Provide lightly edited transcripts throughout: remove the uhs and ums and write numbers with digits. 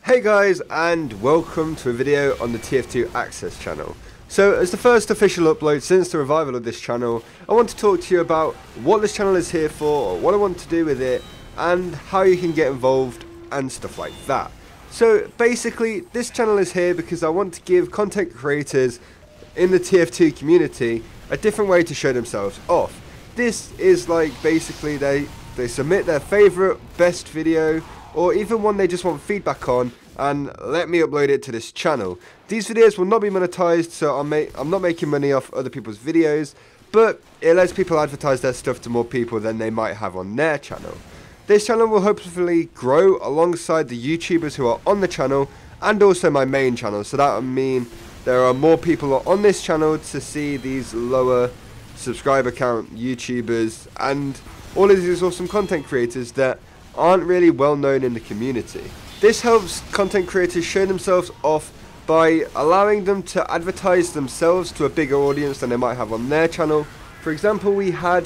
Hey guys, and welcome to a video on the TF2 Access channel. So as the first official upload since the revival of this channel, I want to talk to you about what this channel is here for, what I want to do with it, and how you can get involved and stuff like that. So basically this channel is here because I want to give content creators in the TF2 community a different way to show themselves off. This is like basically they submit their favourite best video, or even one they just want feedback on, and let me upload it to this channel. These videos will not be monetized, so I'm not making money off other people's videos, but it lets people advertise their stuff to more people than they might have on their channel. This channel will hopefully grow alongside the YouTubers who are on the channel, and also my main channel, so that would mean there are more people on this channel to see these lower subscriber count YouTubers and all of these awesome content creators that aren't really well known in the community. This helps content creators show themselves off by allowing them to advertise themselves to a bigger audience than they might have on their channel. For example, we had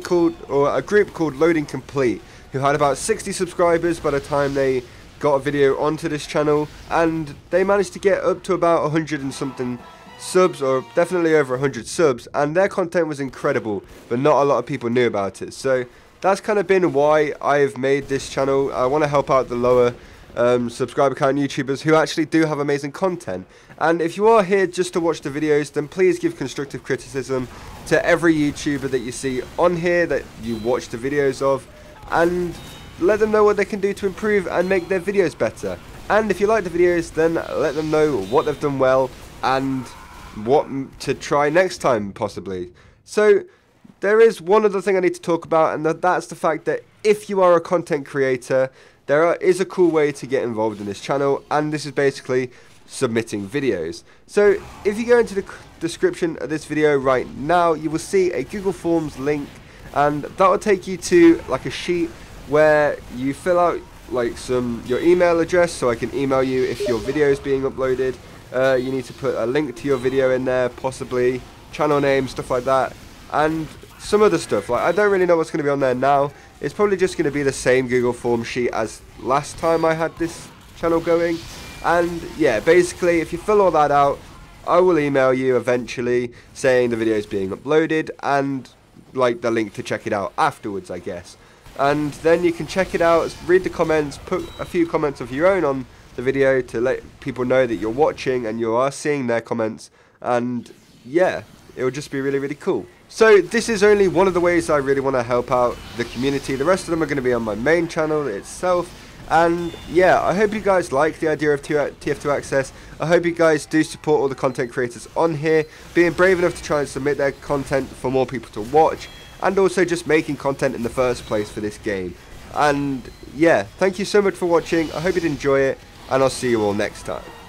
a group called Loading Complete, who had about 60 subscribers by the time they got a video onto this channel, and they managed to get up to about 100 and something subs, or definitely over 100 subs, and their content was incredible, but not a lot of people knew about it. So that's kind of been why I've made this channel. I want to help out the lower subscriber count YouTubers who actually do have amazing content. And if you are here just to watch the videos, then please give constructive criticism to every YouTuber that you see on here that you watch the videos of, and let them know what they can do to improve and make their videos better. And if you like the videos, then let them know what they've done well and what to try next time possibly. So there is one other thing I need to talk about, and that's the fact that if you are a content creator, is a cool way to get involved in this channel, and this is basically submitting videos. So if you go into the description of this video right now, you will see a Google Forms link, and that will take you to like a sheet where you fill out like your email address so I can email you if your video is being uploaded. You need to put a link to your video in there, possibly channel name, stuff like that, and some other stuff. Like, I don't really know what's going to be on there now. It's probably just going to be the same Google Form sheet as last time I had this channel going. And yeah, basically if you fill all that out, I will email you eventually saying the video is being uploaded and like the link to check it out afterwards, I guess. And then you can check it out, read the comments, put a few comments of your own on the video to let people know that you're watching and you are seeing their comments, and yeah, it will just be really, really cool. So this is only one of the ways I really want to help out the community. The rest of them are going to be on my main channel itself. And yeah, I hope you guys like the idea of TF2 Access. I hope you guys do support all the content creators on here, being brave enough to try and submit their content for more people to watch, and also just making content in the first place for this game. And yeah, thank you so much for watching. I hope you'd enjoy it, and I'll see you all next time.